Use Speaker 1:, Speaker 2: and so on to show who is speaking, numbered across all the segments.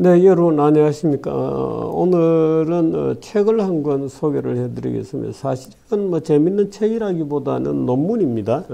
Speaker 1: 네, 여러분 안녕하십니까. 오늘은 책을 한 권 소개를 해드리겠습니다. 사실은 뭐 재밌는 책이라기보다는 논문입니다.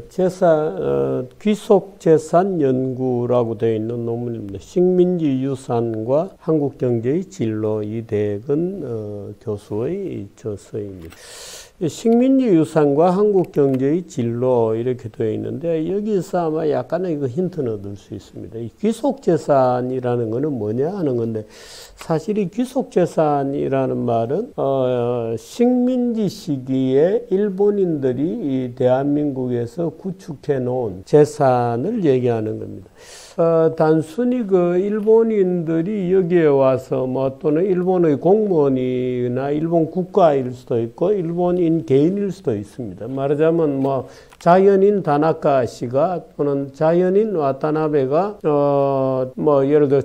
Speaker 1: 귀속재산 연구라고 되어 있는 논문입니다. 식민지 유산과 한국경제의 진로, 이대근 교수의 저서입니다. 식민지 유산과 한국 경제의 진로 이렇게 되어 있는데 여기서 아마 약간의 그 힌트는 얻을 수 있습니다. 이 귀속재산이라는 것은 뭐냐 하는 건데 사실 이 귀속재산이라는 말은 식민지 시기에 일본인들이 이 대한민국에서 구축해 놓은 재산을 얘기하는 겁니다. 단순히 그 일본인들이 여기에 와서 뭐 또는 일본의 공무원이나 일본 국가일 수도 있고 일본인 개인일 수도 있습니다. 말하자면 뭐 자연인 다나카 씨가 또는 자연인 와타나베가 뭐 예를 들어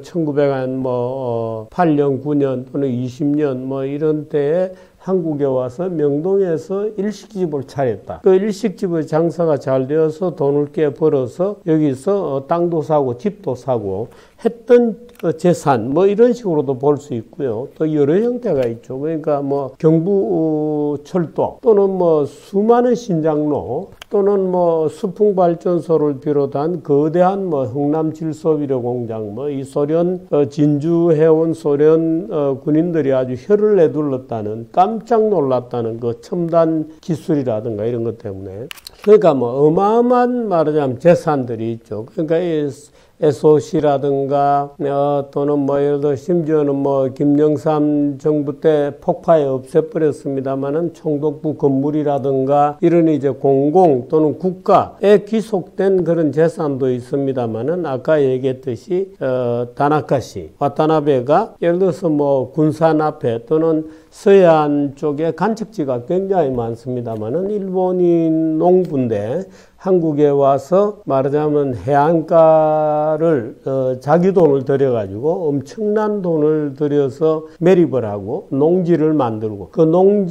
Speaker 1: 1908년 9년 또는 20년 뭐 이런 때에 한국에 와서 명동에서 일식집을 차렸다. 그 일식집의 장사가 잘 되어서 돈을 꽤 벌어서 여기서 땅도 사고 집도 사고 했던 재산 뭐 이런 식으로도 볼 수 있고요. 또 여러 형태가 있죠. 그러니까 뭐 경부철도 또는 뭐 수많은 신장로 또는 뭐 수풍발전소를 비롯한 거대한 뭐 흥남질소비료 공장 뭐 이 소련 진주해온 소련 군인들이 아주 혀를 내둘렀다는 깜짝 놀랐다는 그 첨단 기술이라든가 이런 것 때문에 그러니까 뭐 어마어마한 말하자면 재산들이 있죠. 그러니까 이 SOC라든가 또는 뭐 예를 들어 심지어는 뭐 김영삼 정부 때 폭파해 없애버렸습니다만은 총독부 건물이라든가 이런 이제 공공 또는 국가에 귀속된 그런 재산도 있습니다만은 아까 얘기했듯이 다나카시 와타나베가 예를 들어서 뭐 군산 앞에 또는 서해안 쪽에 간척지가 굉장히 많습니다만은 일본인 농부인데 한국에 와서 말하자면 해안가를 자기 돈을 들여가지고 엄청난 돈을 들여서 매립을 하고 농지를 만들고 그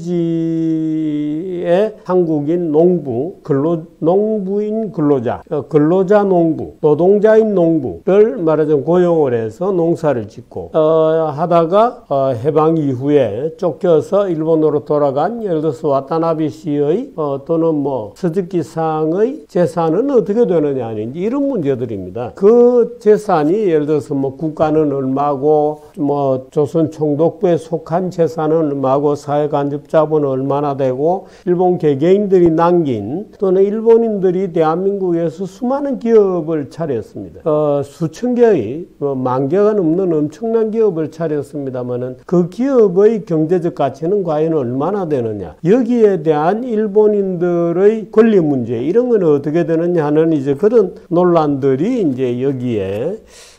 Speaker 1: 농지에 한국인 농부, 농부인 근로자, 근로자 농부, 노동자인 농부를 말하자면 고용을 해서 농사를 짓고 하다가 해방 이후에 쫓겨서 일본으로 돌아간 예를 들어서 와타나베 씨의 또는 뭐 스즈키 상의 재산은 어떻게 되느냐 하는지 이런 문제들입니다. 그 재산이 예를 들어서 뭐 국가는 얼마고 뭐 조선 총독부에 속한 재산은 얼마고 사회간접자본은 얼마나 되고 일본 개개인들이 남긴 또는 일본인들이 대한민국에서 수많은 기업을 차렸습니다. 수천 개의 만 개가 넘는 엄청난 기업을 차렸습니다만은 그 기업의 경제적 가치는 과연 얼마나 되느냐 여기에 대한 일본인들의 권리 문제 이런 건 어떻게 되느냐 하는 이제 그런 논란들이 이제 여기에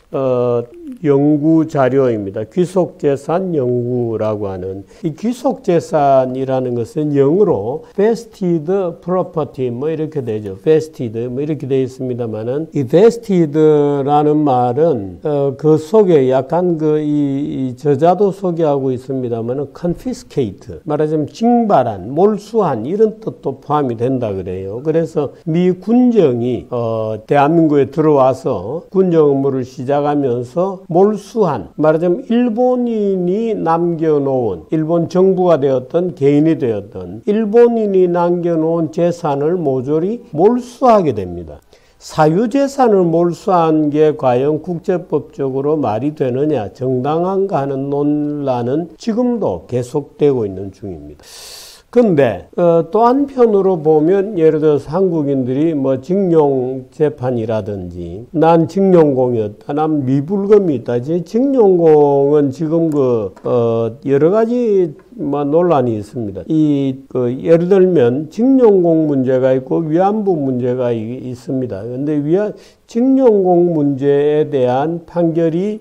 Speaker 1: 연구 자료입니다. 귀속재산 연구라고 하는 이 귀속재산이라는 것은 영어로 vested property 뭐 이렇게 되죠. vested 뭐 이렇게 되어 있습니다만은 이 vested라는 말은 그 속에 약간 그 이 저자도 소개하고 있습니다만은 confiscate 말하자면 징발한, 몰수한 이런 뜻도 포함이 된다 그래요. 그래서 미 군정이 대한민국에 들어와서 군정 업무를 시작하면서 몰수한 말하자면 일본인이 남겨놓은 일본 정부가 되었던 개인이 되었던 일본인이 남겨놓은 재산을 모조리 몰수하게 됩니다. 사유재산을 몰수한 게 과연 국제법적으로 말이 되느냐 정당한가 하는 논란은 지금도 계속되고 있는 중입니다. 근데 또 한편으로 보면 예를 들어서 한국인들이 뭐 징용 재판이라든지 난 징용공이었다, 난 미불금이 있다. 징용공은 지금 여러 가지 논란이 있습니다. 예를 들면 징용공 문제가 있고 위안부 문제가 있습니다. 근데 징용공 문제에 대한 판결이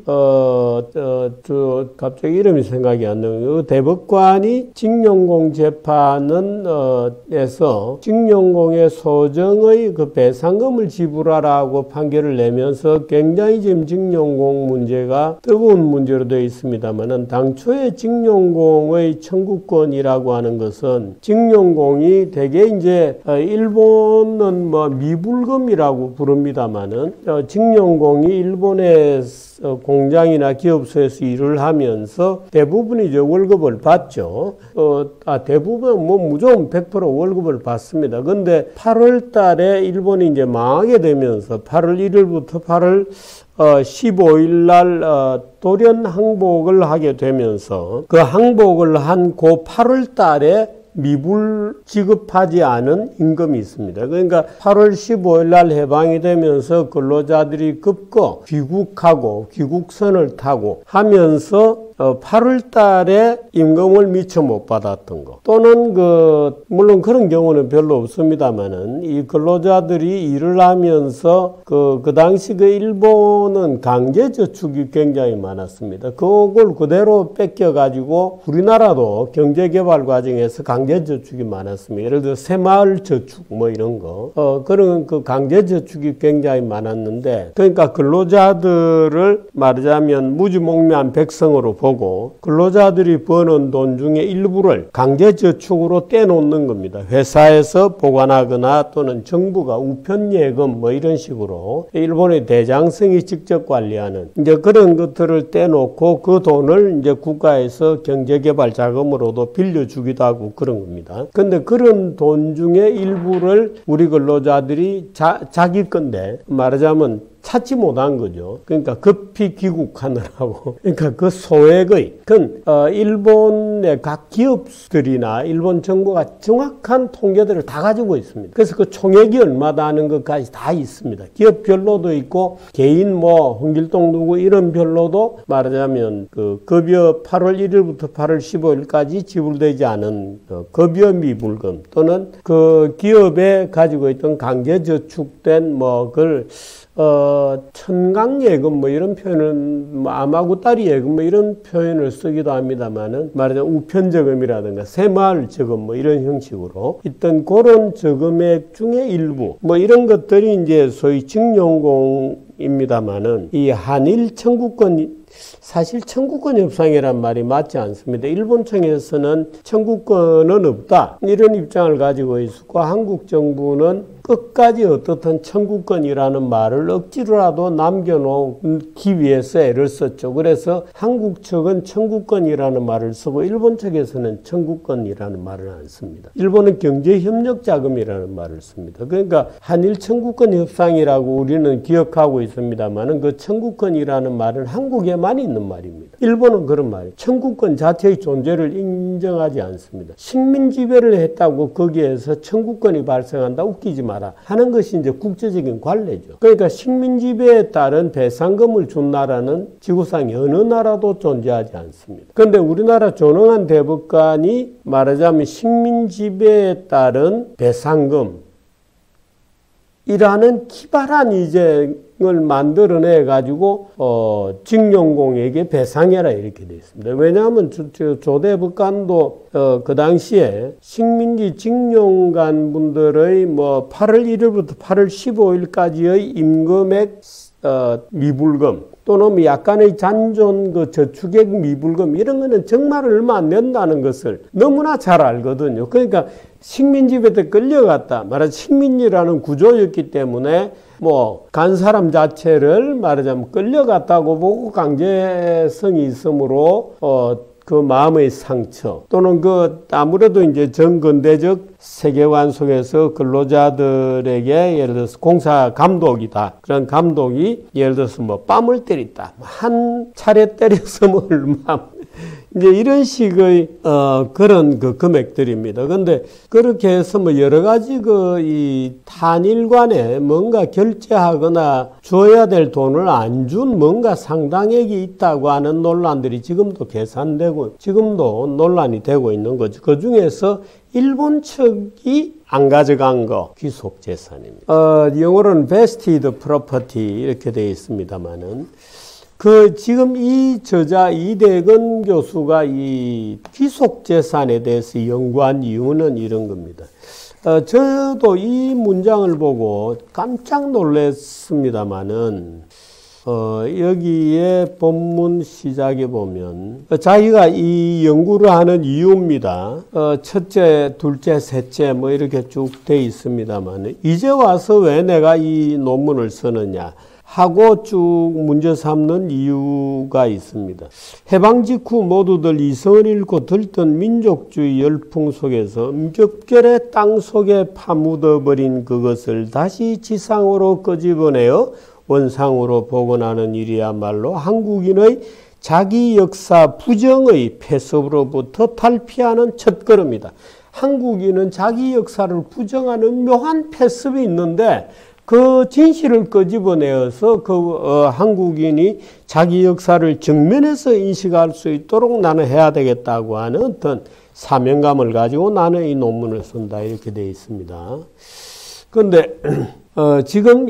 Speaker 1: 갑자기 이름이 생각이 안 나요. 대법관이 징용공 재판은 에서 징용공의 소정의 그 배상금을 지불하라고 판결을 내면서 굉장히 지금 징용공 문제가 뜨거운 문제로 되어 있습니다만은 당초에 징용공의 청구권이라고 하는 것은 징용공이 대개 이제 일본은 뭐 미불금이라고 부릅니다만은 징용공이 일본의 공장이나 기업소에서 일을 하면서 대부분이 이제 월급을 받죠. 대부분 뭐 무조건 100% 월급을 받습니다. 근데 8월 달에 일본이 이제 망하게 되면서 8월 1일부터 8월 15일 날 돌연 항복을 하게 되면서 그 항복을 한 그 8월 달에 미불 지급하지 않은 임금이 있습니다. 그러니까 8월 15일 날 해방이 되면서 근로자들이 급거 귀국하고 귀국선을 타고 하면서 8월 달에 임금을 미처 못 받았던 거 또는 물론 그런 경우는 별로 없습니다만은 이 근로자들이 일을 하면서 그 당시 일본은 강제저축이 굉장히 많았습니다. 그걸 그대로 뺏겨가지고 우리나라도 경제개발 과정에서 강제저축이 많았습니다. 예를 들어 새마을저축 뭐 이런 거 그런 강제저축이 굉장히 많았는데 그러니까 근로자들을 말하자면 무지몽매한 백성으로 보고 근로자들이 버는 돈 중에 일부를 강제저축으로 떼놓는 겁니다. 회사에서 보관하거나 또는 정부가 우편예금 뭐 이런 식으로 일본의 대장성이 직접 관리하는 이제 그런 것들을 떼놓고 그 돈을 이제 국가에서 경제개발 자금으로도 빌려주기도 하고 그런 겁니다. 근데 그런 돈 중에 일부를 우리 근로자들이 자기 건데 말하자면 찾지 못한 거죠. 그러니까 급히 귀국하느라고. 그러니까 그 소액의, 일본의 각 기업들이나 일본 정부가 정확한 통계들을 다 가지고 있습니다. 그래서 그 총액이 얼마다 하는 것까지 다 있습니다. 기업별로도 있고, 개인 홍길동 누구 이런 별로도 말하자면 급여 8월 1일부터 8월 15일까지 지불되지 않은 급여 미불금 또는 그 기업에 가지고 있던 강제저축된 천강예금 이런 표현은 아마구따리 예금 이런 표현을 쓰기도 합니다만은 말하자면 우편저금이라든가 새마을저금 이런 형식으로 있던 그런 저금액 중에 일부 이런 것들이 이제 소위 징용공입니다만은 이 한일 청구권 사실 청구권 협상이란 말이 맞지 않습니다. 일본 청에서는 청구권은 없다 이런 입장을 가지고 있었고 한국 정부는 끝까지 어떻든 청구권이라는 말을 억지로라도 남겨놓기 위해서 애를 썼죠. 그래서 한국 측은 청구권이라는 말을 쓰고 일본 측에서는 청구권이라는 말을 안 씁니다. 일본은 경제협력자금이라는 말을 씁니다. 그러니까 한일 청구권 협상이라고 우리는 기억하고 있습니다만 그 청구권이라는 말은 한국에만 있는 말입니다. 일본은 그런 말이에요. 청구권 자체의 존재를 인정하지 않습니다. 식민 지배를 했다고 거기에서 청구권이 발생한다 웃기지 마라 하는 것이 이제 국제적인 관례죠. 그러니까 식민 지배에 따른 배상금을 준 나라는 지구상 어느 나라도 존재하지 않습니다. 그런데 우리나라 존엄한 대법관이 말하자면 식민 지배에 따른 배상금 이라는 기발한 이쟁을 만들어내 가지고 징용공에게 배상해라 이렇게 되어 있습니다. 왜냐하면 조 대법관도 그 당시에 식민지 징용간 분들의 8월 1일부터 8월 15일까지의 임금액 미불금 또는 약간의 잔존 저축액 미불금 이런 거는 정말 얼마 안 된다는 것을 너무나 잘 알거든요. 그러니까 식민지배에 끌려갔다. 말하자면 식민지라는 구조였기 때문에 간 사람 자체를 말하자면 끌려갔다고 보고 강제성이 있으므로 그 마음의 상처 또는 아무래도 이제 정근대적 세계관 속에서 근로자들에게 예를 들어서 공사 감독이다. 그런 감독이 예를 들어서 뺨을 때렸다. 한 차례 때렸으면 얼마 이제 이런 식의 그런 금액들입니다. 근데 그렇게 해서 여러 가지 이 한일 간에 뭔가 결제하거나 줘야 될 돈을 안 준 뭔가 상당액이 있다고 하는 논란들이 지금도 계산되고 지금도 논란이 되고 있는 거죠. 그 중에서 일본 측이 안 가져간 거 귀속 재산입니다. 영어로는 vested property 이렇게 되어 있습니다만은 지금 이 저자 이대건 교수가 이 귀속재산에 대해서 연구한 이유는 이런 겁니다. 저도 이 문장을 보고 깜짝 놀랐습니다만은 여기에 본문 시작에 보면 자기가 이 연구를 하는 이유입니다. 첫째, 둘째, 셋째 뭐 이렇게 쭉 돼 있습니다만 이제 와서 왜 내가 이 논문을 쓰느냐 하고 쭉 문제 삼는 이유가 있습니다. 해방 직후 모두들 이성을 잃고 들뜬 민족주의 열풍 속에서 음격결에 땅 속에 파묻어버린 그것을 다시 지상으로 끄집어내어 원상으로 복원하는 일이야말로 한국인의 자기 역사 부정의 폐습으로부터 탈피하는 첫걸음이다. 한국인은 자기 역사를 부정하는 묘한 폐습이 있는데 그 진실을 끄집어내어서 한국인이 자기 역사를 정면에서 인식할 수 있도록 나는 해야 되겠다고 하는 어떤 사명감을 가지고 나는 이 논문을 쓴다 이렇게 되어 있습니다. 그런데 지금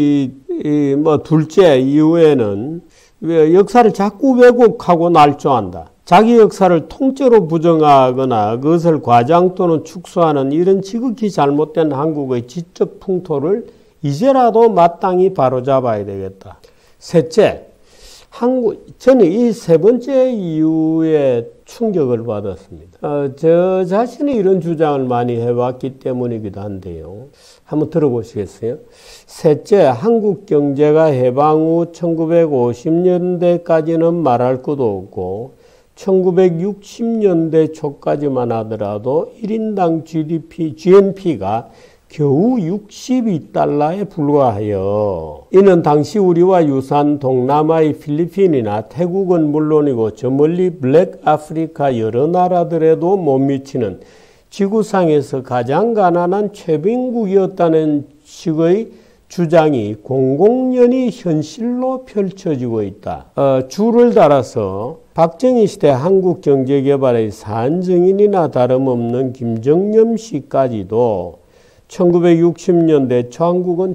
Speaker 1: 둘째 이후에는 역사를 자꾸 왜곡하고 날조한다. 자기 역사를 통째로 부정하거나 그것을 과장 또는 축소하는 이런 지극히 잘못된 한국의 지적 풍토를 이제라도 마땅히 바로잡아야 되겠다. 셋째, 저는 이 세 번째 이유에 충격을 받았습니다. 저 자신이 이런 주장을 많이 해왔기 때문이기도 한데요. 한번 들어보시겠어요? 셋째, 한국 경제가 해방 후 1950년대까지는 말할 것도 없고 1960년대 초까지만 하더라도 1인당 GNP가 겨우 62달러에 불과하여 이는 당시 우리와 유사한 동남아의 필리핀이나 태국은 물론이고 저 멀리 블랙 아프리카 여러 나라들에도 못 미치는 지구상에서 가장 가난한 최빈국이었다는 식의 주장이 공공연히 현실로 펼쳐지고 있다. 줄을 달아서 박정희 시대 한국 경제개발의 산증인이나 다름없는 김정념 씨까지도 1960년대 한국은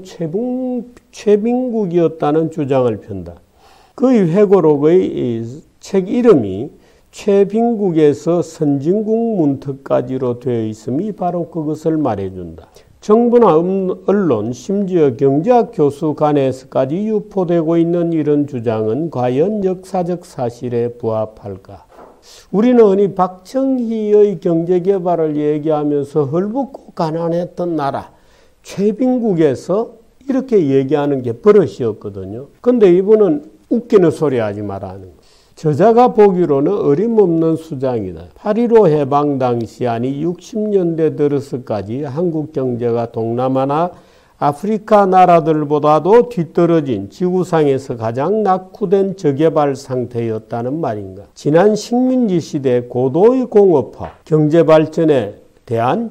Speaker 1: 최빈국이었다는 주장을 편다. 그의 회고록의 책 이름이 최빈국에서 선진국 문턱까지로 되어 있음이 바로 그것을 말해준다. 정부나 언론, 심지어 경제학 교수 간에서까지 유포되고 있는 이런 주장은 과연 역사적 사실에 부합할까? 우리는 흔히 박정희의 경제개발을 얘기하면서 헐벗고 가난했던 나라, 최빈국에서 이렇게 얘기하는 게 버릇이었거든요. 근데 이분은 웃기는 소리 하지 말라는 거예요. 저자가 보기로는 어림없는 수장이다. 8.15 해방 당시 아니 60년대 들어서까지 한국 경제가 동남아나 아프리카 나라들보다도 뒤떨어진 지구상에서 가장 낙후된 저개발 상태였다는 말인가. 지난 식민지 시대 고도의 공업화, 경제발전에 대한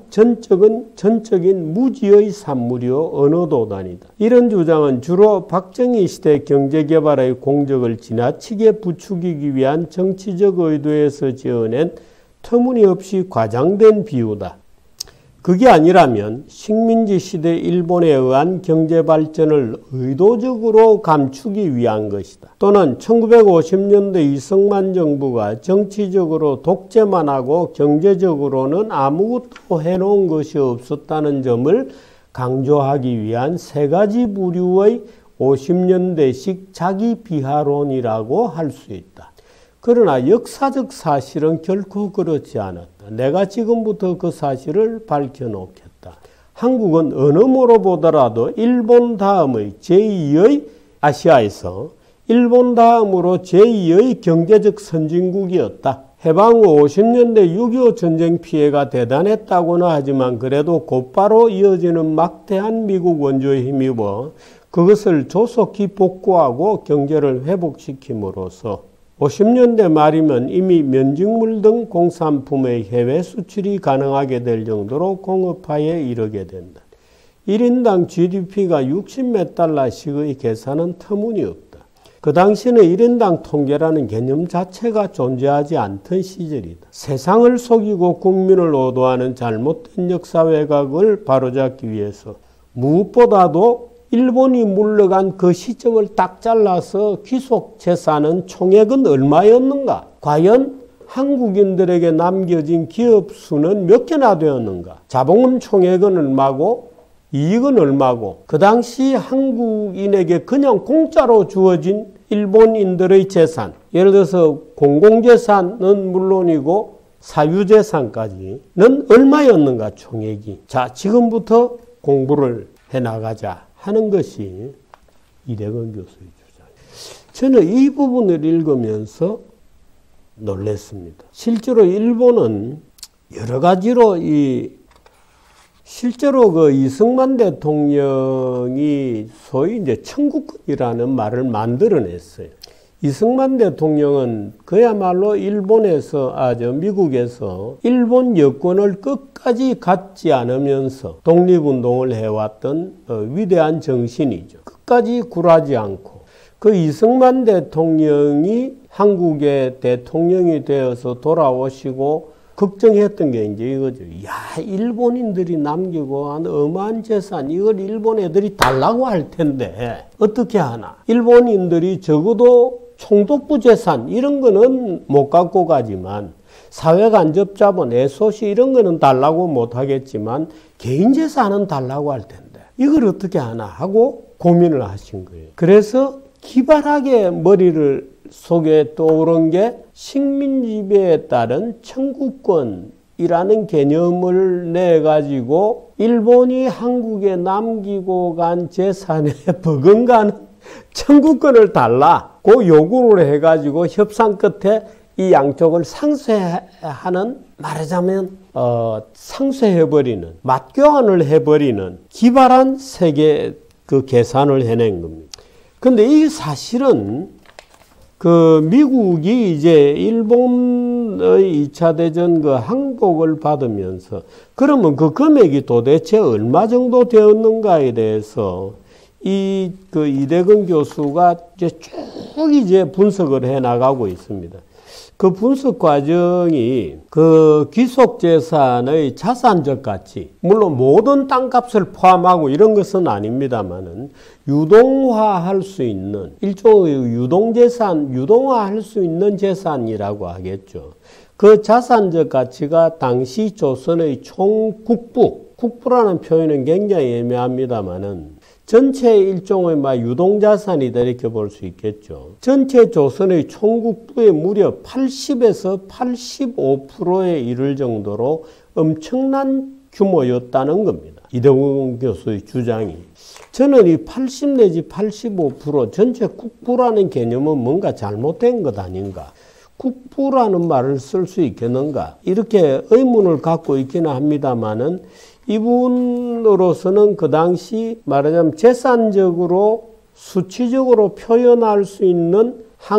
Speaker 1: 전적인 무지의 산물이요 언어도단이다. 이런 주장은 주로 박정희 시대 경제개발의 공적을 지나치게 부추기기 위한 정치적 의도에서 지어낸 터무니없이 과장된 비유다. 그게 아니라면 식민지 시대 일본에 의한 경제발전을 의도적으로 감추기 위한 것이다. 또는 1950년대 이승만 정부가 정치적으로 독재만 하고 경제적으로는 아무것도 해놓은 것이 없었다는 점을 강조하기 위한 세 가지 부류의 50년대식 자기 비하론이라고 할 수 있다. 그러나 역사적 사실은 결코 그렇지 않았다. 내가 지금부터 그 사실을 밝혀놓겠다. 한국은 어느 모로 보더라도 일본 다음의 제2의 아시아에서 일본 다음으로 제2의 경제적 선진국이었다. 해방 후 50년대 6.25 전쟁 피해가 대단했다고는 하지만 그래도 곧바로 이어지는 막대한 미국 원조에 힘입어 그것을 조속히 복구하고 경제를 회복시킴으로써 50년대 말이면 이미 면직물 등 공산품의 해외 수출이 가능하게 될 정도로 공업화에 이르게 된다. 1인당 GDP가 60몇 달러씩의 계산은 터무니없다. 그 당시는 1인당 통계라는 개념 자체가 존재하지 않던 시절이다. 세상을 속이고 국민을 오도하는 잘못된 역사 왜곡을 바로잡기 위해서 무엇보다도 일본이 물러간 그 시점을 딱 잘라서 귀속 재산은 총액은 얼마였는가? 과연 한국인들에게 남겨진 기업 수는 몇 개나 되었는가? 자본금 총액은 얼마고 이익은 얼마고 그 당시 한국인에게 그냥 공짜로 주어진 일본인들의 재산, 예를 들어서 공공재산은 물론이고 사유재산까지는 얼마였는가 총액이. 자, 지금부터 공부를 해나가자 하는 것이 이대건 교수의 주장입니다. 저는 이 부분을 읽으면서 놀랐습니다. 실제로 일본은 여러 가지로 실제로 그 이승만 대통령이 소위 이제 청구권이라는 말을 만들어냈어요. 이승만 대통령은 그야말로 미국에서 일본 여권을 끝까지 갖지 않으면서 독립운동을 해왔던 위대한 정신이죠. 끝까지 굴하지 않고. 그 이승만 대통령이 한국의 대통령이 되어서 돌아오시고 걱정했던 게 이제 이거죠. 야, 일본인들이 남기고 한 어마한 재산, 이걸 일본 애들이 달라고 할 텐데, 어떻게 하나? 일본인들이 적어도 총독부 재산, 이런 거는 못 갖고 가지만, 사회간접자본, 애소시 이런 거는 달라고 못 하겠지만, 개인 재산은 달라고 할 텐데, 이걸 어떻게 하나? 하고 고민을 하신 거예요. 그래서 기발하게 머리를 속에 떠오른 게 식민지배에 따른 청구권이라는 개념을 내가지고 일본이 한국에 남기고 간 재산에 버금가는 청구권을 달라고 요구를 해가지고 협상 끝에 이 양쪽을 상쇄하는, 말하자면 상쇄해버리는, 맞교환을 해버리는 기발한 세계 그 계산을 해낸 겁니다. 근데 이 사실은 그 미국이 이제 일본의 2차 대전 그 항복을 받으면서 그러면 그 금액이 도대체 얼마 정도 되었는가에 대해서 그 이대건 교수가 이제 쭉 분석을 해 나가고 있습니다. 그 분석 과정이 그 귀속재산의 자산적 가치, 물론 모든 땅값을 포함하고 이런 것은 아닙니다만은 유동화할 수 있는 일종의 유동재산, 유동화할 수 있는 재산이라고 하겠죠. 그 자산적 가치가 당시 조선의 국부라는 표현은 굉장히 애매합니다만은 전체 일종의 유동자산이다 이렇게 볼 수 있겠죠. 전체 조선의 총국부의 무려 80에서 85%에 이를 정도로 엄청난 규모였다는 겁니다. 이대건 교수의 주장이. 저는 이 80 내지 85% 전체 국부라는 개념은 뭔가 잘못된 것 아닌가. 국부라는 말을 쓸 수 있겠는가. 이렇게 의문을 갖고 있기는 합니다만은 이분으로서는 그 당시 말하자면 재산적으로 수치적으로 표현할 수 있는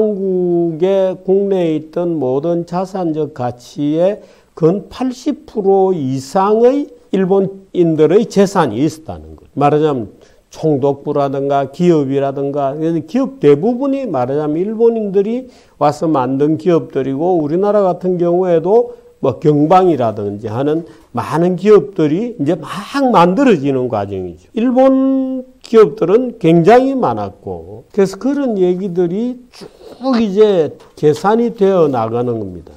Speaker 1: 한국의 국내에 있던 모든 자산적 가치의 근 80% 이상의 일본인들의 재산이 있었다는 것. 말하자면 총독부라든가 기업이라든가, 기업 대부분이 말하자면 일본인들이 와서 만든 기업들이고, 우리나라 같은 경우에도 경방이라든지 하는 많은 기업들이 이제 막 만들어지는 과정이죠. 일본 기업들은 굉장히 많았고, 그래서 그런 얘기들이 쭉 이제 계산이 되어 나가는 겁니다.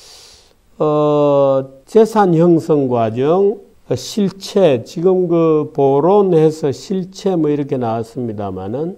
Speaker 1: 재산 형성 과정, 실체, 지금 그 보론해서 실체 이렇게 나왔습니다만은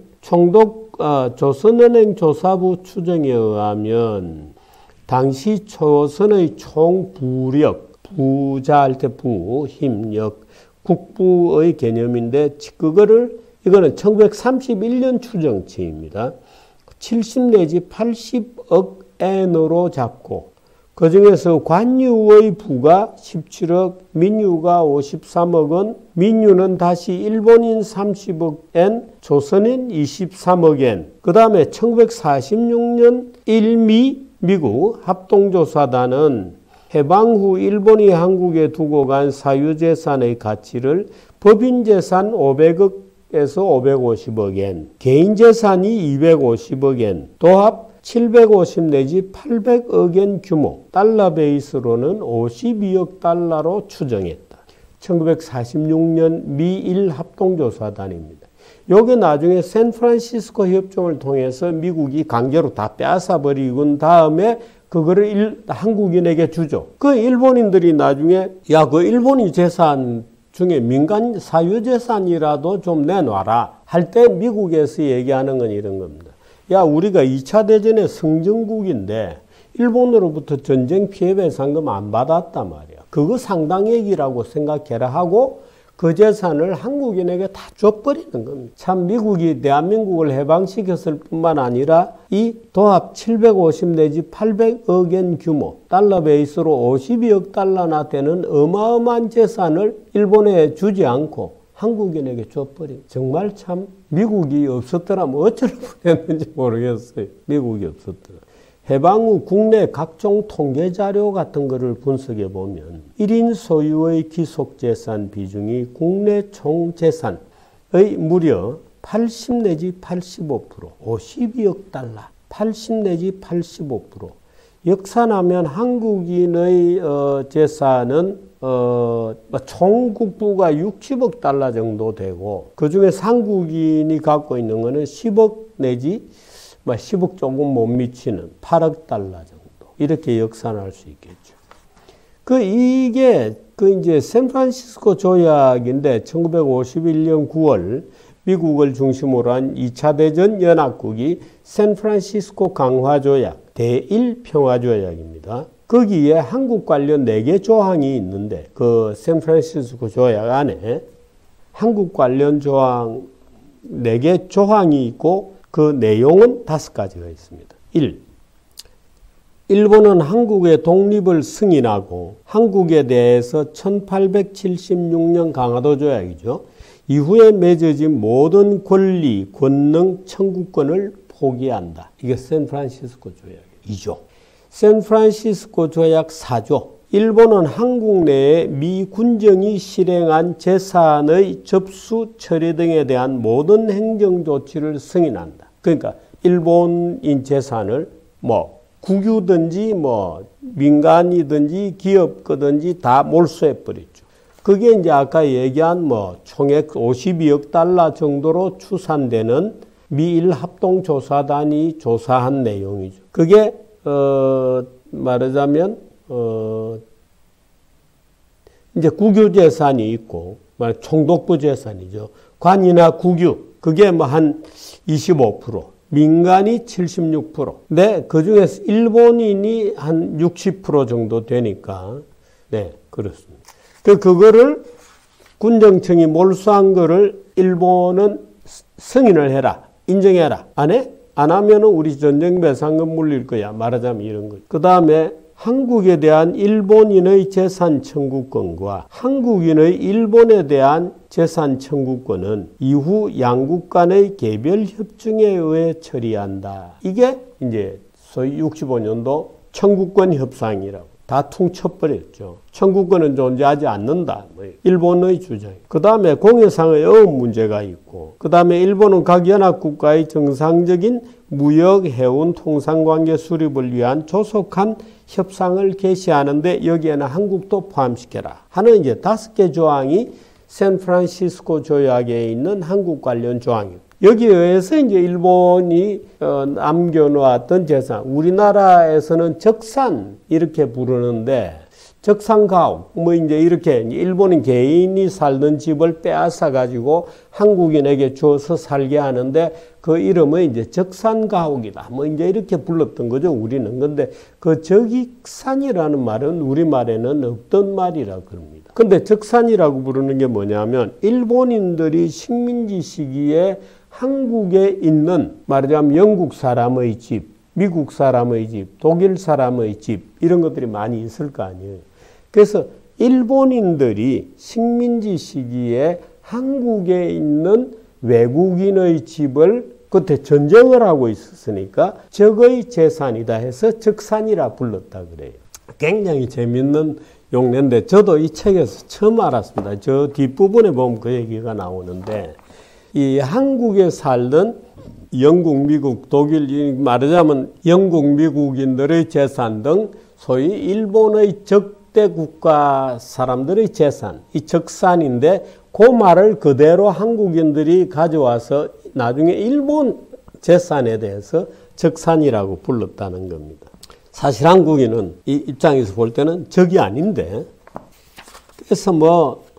Speaker 1: 조선은행 조사부 추정에 의하면 당시 조선의 총부력, 부자할 때 부, 힘력, 국부의 개념인데 이거는 1931년 추정치입니다. 70 내지 80억 엔으로 잡고 그 중에서 관유의 부가 17억, 민유가 53억 원, 민유는 다시 일본인 30억 엔, 조선인 23억 엔. 그 다음에 1946년 미국 합동조사단은 해방 후 일본이 한국에 두고 간 사유재산의 가치를 법인재산 500억에서 550억 엔, 개인재산이 250억 엔, 도합 750 내지 800억 엔 규모, 달러 베이스로는 52억 달러로 추정했다. 1946년 미일 합동조사단입니다. 요게 나중에 샌프란시스코 협정을 통해서 미국이 강제로 다 빼앗아버리고 다음에 그거를 한국인에게 주죠. 그 일본인들이 나중에 그 일본이 재산 중에 민간 사유재산이라도 좀 내놔라 할 때 미국에서 얘기하는 건 이런 겁니다. 야, 우리가 2차 대전의 승전국인데 일본으로부터 전쟁 피해 배상금 안 받았단 말이야. 그거 상당액이라고 생각해라 하고 그 재산을 한국인에게 다 줘버리는 겁니다. 참 미국이 대한민국을 해방시켰을 뿐만 아니라 이 도합 750 내지 800억 엔 규모, 달러 베이스로 52억 달러나 되는 어마어마한 재산을 일본에 주지 않고 한국인에게 줘버린, 정말 참 미국이 없었더라면 어쩌려고 했는지 모르겠어요. 미국이 없었더라. 해방 후 국내 각종 통계 자료 같은 거를 분석해 보면 1인 소유의 기속재산 비중이 국내 총재산의 무려 80 내지 85%, 52억 달러, 80 내지 85%. 역산하면 한국인의 재산은 총 국부가 60억 달러 정도 되고 그중에 한국인이 갖고 있는 거는 10억 내지 10억 조금 못 미치는 8억 달러 정도. 이렇게 역산할 수 있겠죠. 이게 이제 샌프란시스코 조약인데 1951년 9월 미국을 중심으로 한 2차 대전 연합국이 샌프란시스코 강화조약, 대일 평화조약입니다. 거기에 한국 관련 4개 조항이 있는데 그 샌프란시스코 조약 안에 한국 관련 조항 4개 조항이 있고 그 내용은 5가지가 있습니다. 1. 일본은 한국의 독립을 승인하고 한국에 대해서 1876년 강화도 조약이죠. 이후에 맺어진 모든 권리, 권능, 청구권을 포기한다. 이게 샌프란시스코 조약이에요. 2조. 샌프란시스코 조약 4조. 일본은 한국 내에 미 군정이 실행한 재산의 접수, 처리 등에 대한 모든 행정 조치를 승인한다. 그러니까 일본인 재산을 국유든지 민간이든지 기업거든지 다 몰수해버렸죠. 그게 이제 아까 얘기한 총액 52억 달러 정도로 추산되는 미일 합동조사단이 조사한 내용이죠. 그게 말하자면 이제 국유 재산이 있고 총독부 재산이죠. 관이나 국유 그게 한 25%, 민간이 76%. 네, 그 중에서 일본인이 한 60% 정도 되니까 네, 그렇습니다. 그거를 군정청이 몰수한 거를 일본은 승인을 해라, 인정해라. 안 해? 안 하면은 우리 전쟁 배상금 물릴 거야. 말하자면 이런 거죠. 그 다음에 한국에 대한 일본인의 재산 청구권과 한국인의 일본에 대한 재산 청구권은 이후 양국 간의 개별 협정에 의해 처리한다. 이게 이제 소위 65년도 청구권 협상이라고. 다 퉁쳐버렸죠. 청구권은 존재하지 않는다. 일본의 주장. 그 다음에 공해상의 어업 문제가 있고, 그 다음에 일본은 각 연합국가의 정상적인 무역, 해운, 통상관계 수립을 위한 조속한 협상을 개시하는데 여기에는 한국도 포함시켜라 하는 이제 5개 조항이 샌프란시스코 조약에 있는 한국 관련 조항입니다. 여기에 의해서 이제 일본이 남겨놓았던 재산, 우리나라에서는 적산 이렇게 부르는데 적산가옥 이제 이렇게 일본인 개인이 살던 집을 빼앗아 가지고 한국인에게 줘서 살게 하는데 그 이름은 이제 적산가옥이다. 이제 이렇게 불렀던 거죠, 우리는. 근데 그 적익산이라는 말은 우리말에는 없던 말이라 그럽니다. 근데 적산이라고 부르는 게 뭐냐면 일본인들이 식민지 시기에 한국에 있는 말하자면 영국 사람의 집, 미국 사람의 집, 독일 사람의 집 이런 것들이 많이 있을 거 아니에요. 그래서 일본인들이 식민지 시기에 한국에 있는 외국인의 집을 그때 전쟁을 하고 있었으니까 적의 재산이다 해서 적산이라 불렀다 그래요. 굉장히 재밌는 용례인데 저도 이 책에서 처음 알았습니다. 저 뒷부분에 보면 그 얘기가 나오는데 이 한국에 살던 영국, 미국, 독일, 말하자면 영국, 미국인들의 재산 등 소위 일본의 적대 국가 사람들의 재산, 이 적산인데 그 말을 그대로 한국인들이 가져와서 나중에 일본 재산에 대해서 적산이라고 불렀다는 겁니다. 사실 한국인은 이 입장에서 볼 때는 적이 아닌데 그래서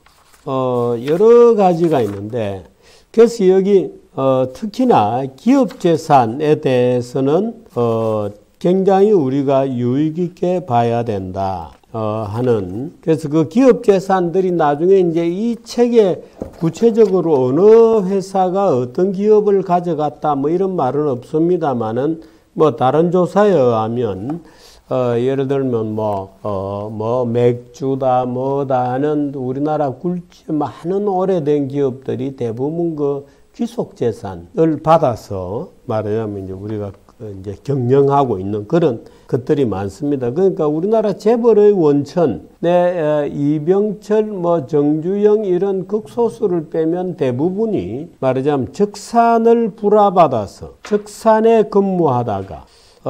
Speaker 1: 여러 가지가 있는데, 그래서 여기 특히나 기업재산에 대해서는 굉장히 우리가 유익 있게 봐야 된다 하는. 그래서 그 기업재산들이 나중에 이제 이 책에 구체적으로 어느 회사가 어떤 기업을 가져갔다 뭐 이런 말은 없습니다만은 뭐 다른 조사에 의하면 예를 들면 뭐 맥주다 뭐다 하는 우리나라 굴지 많은 오래된 기업들이 대부분 그 귀속재산을 받아서 말하자면 이제 우리가 이제 경영하고 있는 그런 것들이 많습니다. 그러니까 우리나라 재벌의 원천, 이병철, 뭐 정주영 이런 극소수를 빼면 대부분이 말하자면 적산을 불화받아서 적산에 근무하다가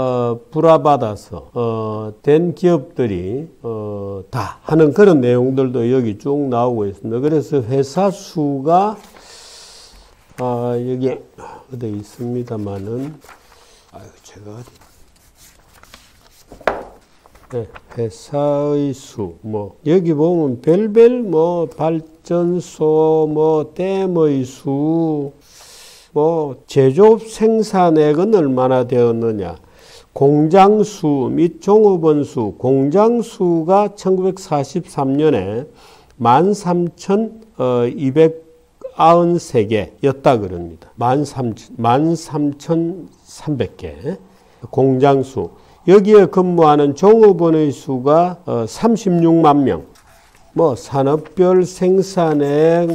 Speaker 1: 불화받아서 된 기업들이 다 하는 그런 내용들도 여기 쭉 나오고 있습니다. 그래서 회사 수가 여기 어디 있습니다만은 제가 네, 회사의 수, 뭐 여기 보면 별별 뭐 발전소, 뭐 댐의 수, 뭐 제조업 생산액은 얼마나 되었느냐. 공장 수 및 종업원 수, 공장 수가 1943년에 13,293개였다 그럽니다. 13,300개. 공장 수. 여기에 근무하는 종업원의 수가 36만 명. 뭐 산업별 생산액,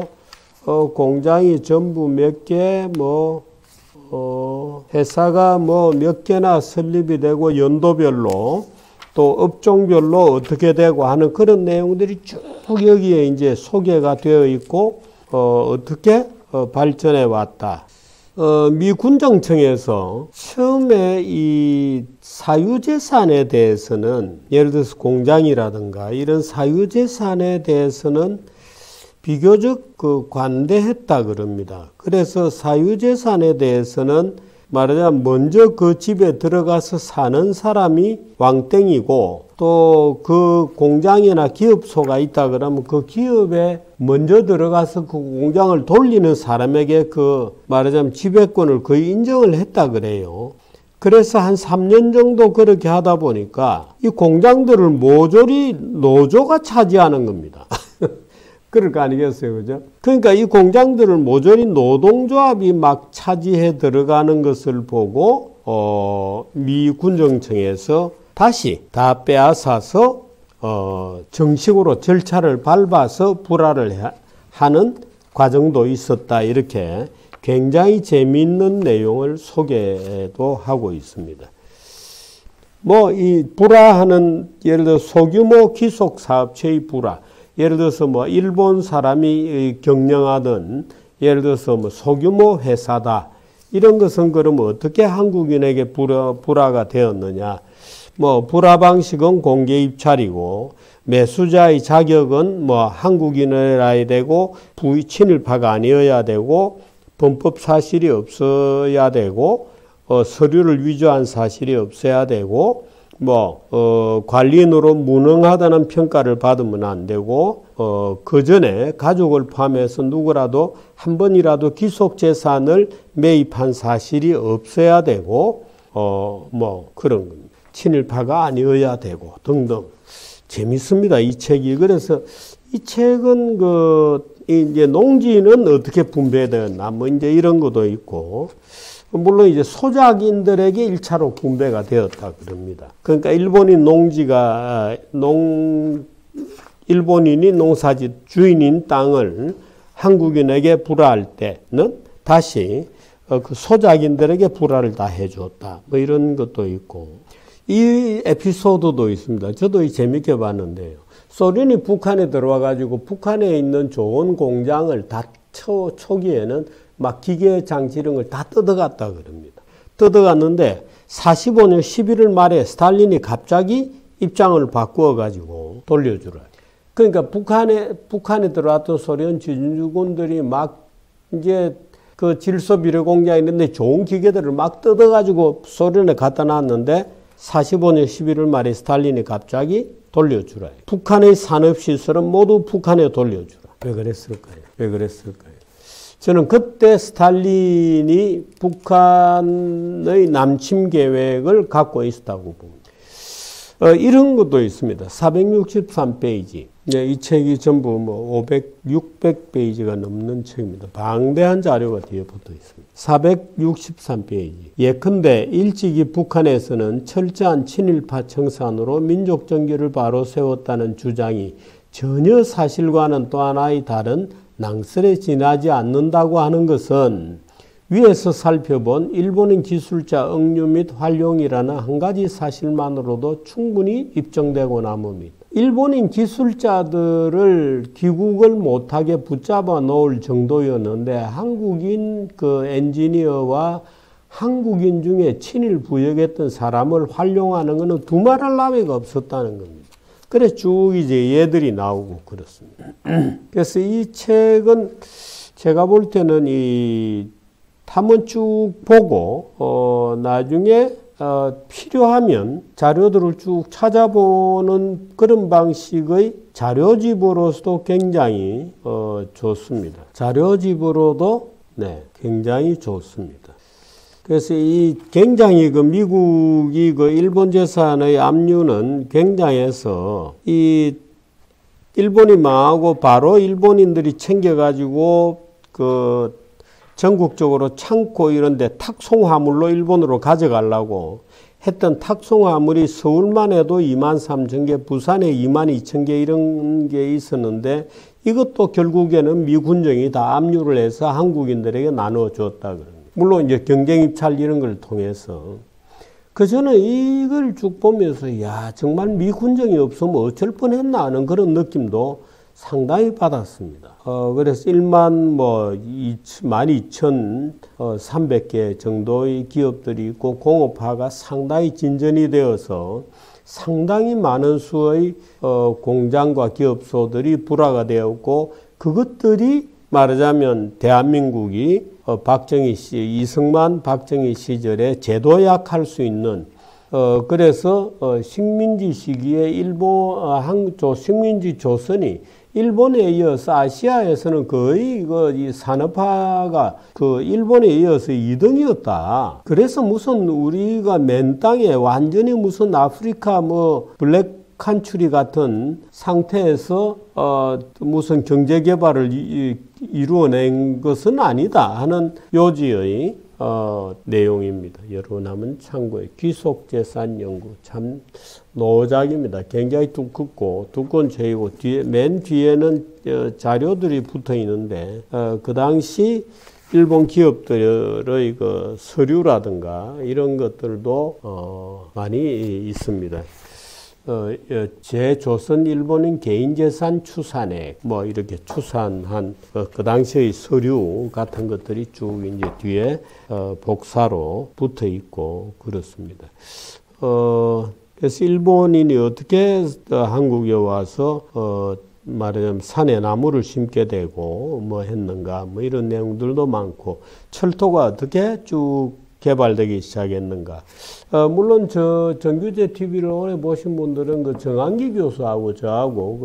Speaker 1: 공장이 전부 몇 개, 회사가 몇 개나 설립이 되고 연도별로 또 업종별로 어떻게 되고 하는 그런 내용들이 쭉 여기에 이제 소개가 되어 있고 어떻게 발전해 왔다. 미 군정청에서 처음에 이 사유재산에 대해서는 예를 들어서 공장이라든가 이런 사유재산에 대해서는 비교적 관대했다 그럽니다. 그래서 사유재산에 대해서는 말하자면 먼저 그 집에 들어가서 사는 사람이 왕땡이고 또 그 공장이나 기업소가 있다 그러면 그 기업에 먼저 들어가서 그 공장을 돌리는 사람에게 말하자면 지배권을 거의 인정을 했다 그래요. 그래서 한 3년 정도 그렇게 하다 보니까 이 공장들을 모조리 노조가 차지하는 겁니다. 그럴 거 아니겠어요, 그죠? 그러니까 이 공장들을 모조리 노동조합이 막 차지해 들어가는 것을 보고, 미 군정청에서 다시 다 빼앗아서, 정식으로 절차를 밟아서 불화를 하는 과정도 있었다. 이렇게 굉장히 재미있는 내용을 소개도 하고 있습니다. 이 불화하는, 예를 들어 소규모 기속사업체의 불화, 예를 들어서 일본 사람이 경영하던 예를 들어서 소규모 회사다. 이런 것은 그러면 어떻게 한국인에게 불화가 되었느냐. 불화 방식은 공개 입찰이고 매수자의 자격은 한국인이어야 되고 친일파가 아니어야 되고 범법 사실이 없어야 되고 서류를 위조한 사실이 없어야 되고 관리인으로 무능하다는 평가를 받으면 안 되고, 그 전에 가족을 포함해서 누구라도 한 번이라도 기속재산을 매입한 사실이 없어야 되고, 그런 겁니다. 친일파가 아니어야 되고, 등등. 재밌습니다, 이 책이. 그래서 이 책은 이제 농지는 어떻게 분배되었나, 이제 이런 것도 있고, 물론 이제 소작인들에게 1차로 분배가 되었다 그럽니다. 그러니까 일본인이 농사짓 주인인 땅을 한국인에게 불화할 때는 다시 그 소작인들에게 불화를 다 해줬다. 이런 것도 있고. 이 에피소드도 있습니다. 저도 재밌게 봤는데요. 소련이 북한에 들어와 가지고 북한에 있는 좋은 공장을 다 초기에는 막 기계 장치 이런 걸 다 뜯어갔다 그럽니다. 뜯어갔는데 45년 11월 말에 스탈린이 갑자기 입장을 바꾸어 가지고 돌려주라. 그러니까 북한에 들어왔던 소련 진주군들이 막 이제 그 질소 비료 공장이 있는데 좋은 기계들을 막 뜯어 가지고 소련에 갖다 놨는데 45년 11월 말에 스탈린이 갑자기 돌려주라. 북한의 산업시설은 모두 북한에 돌려주라. 왜 그랬을까요? 왜 그랬을까요? 저는 그때 스탈린이 북한의 남침 계획을 갖고 있었다고 봅니다. 이런 것도 있습니다. 463페이지. 네, 이 책이 전부 500, 600페이지가 넘는 책입니다. 방대한 자료가 뒤에 붙어 있습니다. 463페이지. 예컨대 일찍이 북한에서는 철저한 친일파 청산으로 민족 정결을 바로 세웠다는 주장이 전혀 사실과는 또 하나의 다른 낭설에 지나지 않는다고 하는 것은 위에서 살펴본 일본인 기술자 억류 및 활용이라는 한 가지 사실만으로도 충분히 입증되고 남습니다. 일본인 기술자들을 귀국을 못하게 붙잡아 놓을 정도였는데 한국인 그 엔지니어와 한국인 중에 친일 부역했던 사람을 활용하는 것은 두말할 나위가 없었다는 겁니다. 그래서 쭉 이제 얘들이 나오고 그렇습니다. 그래서 이 책은 제가 볼 때는 한번 쭉 보고 나중에 필요하면 자료들을 쭉 찾아보는 그런 방식의 자료집으로서도 굉장히 좋습니다. 자료집으로도 네, 굉장히 좋습니다. 그래서 이 굉장히 그 미국이 그 일본 재산의 압류는 굉장해서 이 일본이 망하고 바로 일본인들이 챙겨가지고 그 전국적으로 창고 이런 데 탁송화물로 일본으로 가져가려고 했던 탁송화물이 서울만 해도 23,000개, 부산에 22,000개 이런 게 있었는데 이것도 결국에는 미 군정이 다 압류를 해서 한국인들에게 나눠줬다 그럽니다. 물론 이제 경쟁 입찰 이런 걸 통해서. 저는 이걸 쭉 보면서 야 정말 미 군정이 없으면 어쩔 뻔했나 하는 그런 느낌도 상당히 받았습니다. 그래서 12,300개 정도의 기업들이 있고 공업화가 상당히 진전이 되어서 상당히 많은 수의 공장과 기업소들이 불화가 되었고 그것들이 말하자면 대한민국이 박정희 씨, 이승만 박정희 시절에 제도약할 수 있는 그래서 식민지 시기에 식민지 조선이 일본에 이어서 아시아에서는 거의 이 산업화가 일본에 이어서 2등이었다. 그래서 무슨 우리가 맨 땅에 완전히 무슨 아프리카 블랙 칸츄리 같은 상태에서 무슨 경제 개발을 이루어낸 것은 아니다 하는 요지의 내용입니다. 여러분 한번 참고해. 귀속재산연구 참 노작입니다. 굉장히 두꺼운 책이고 맨 뒤에는 자료들이 붙어 있는데 그 당시 일본 기업들의 그 서류라든가 이런 것들도 많이 있습니다. 제조선 일본인 개인재산 추산액, 이렇게 추산한 그 당시의 서류 같은 것들이 쭉 이제 뒤에 복사로 붙어 있고 그렇습니다. 그래서 일본인이 어떻게 한국에 와서 말하자면 산에 나무를 심게 되고 했는가 이런 내용들도 많고 철도가 어떻게 쭉 개발되기 시작했는가. 물론 정규제 TV를 오래 보신 분들은 그 정한기 교수하고 저하고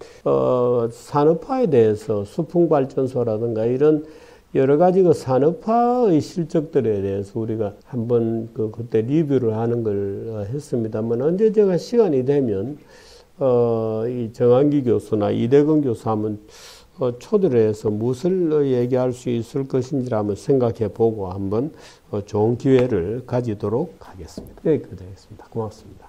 Speaker 1: 산업화에 대해서 수풍발전소라든가 이런 여러 가지 그 산업화의 실적들에 대해서 우리가 한번 그때 리뷰를 하는 걸 했습니다만 언제 제가 시간이 되면 이 정한기 교수나 이대건 교수 한번 초대를 해서 무엇을 얘기할 수 있을 것인지 한번 생각해 보고 한번 좋은 기회를 가지도록 하겠습니다. 여기까지 하겠습니다. 고맙습니다.